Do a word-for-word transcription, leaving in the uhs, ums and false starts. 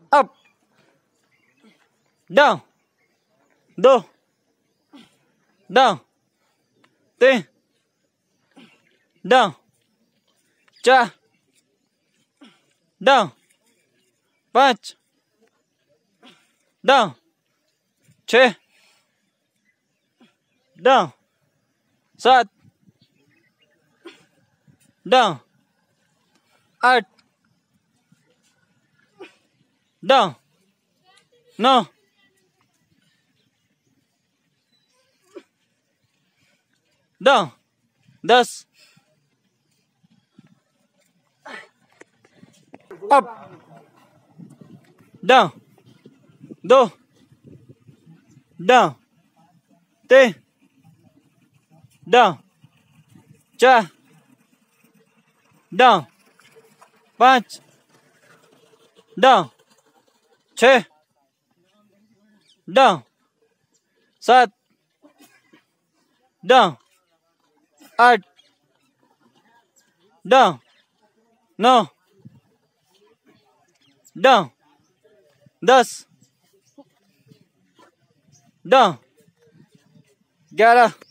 up down, दो down, तीन down, चार डाउन, पाँच डाउन, छः डाउन, सात डाउन, आठ डाउन, नौ डाउन, दस अप डाउन, दो डाउन, तीन डाउन, चार डाउन, पाँच डाउन, छः डाउन, सात डाउन, आठ डाउन, नौ डाउन, दस डाउन, ग्यारह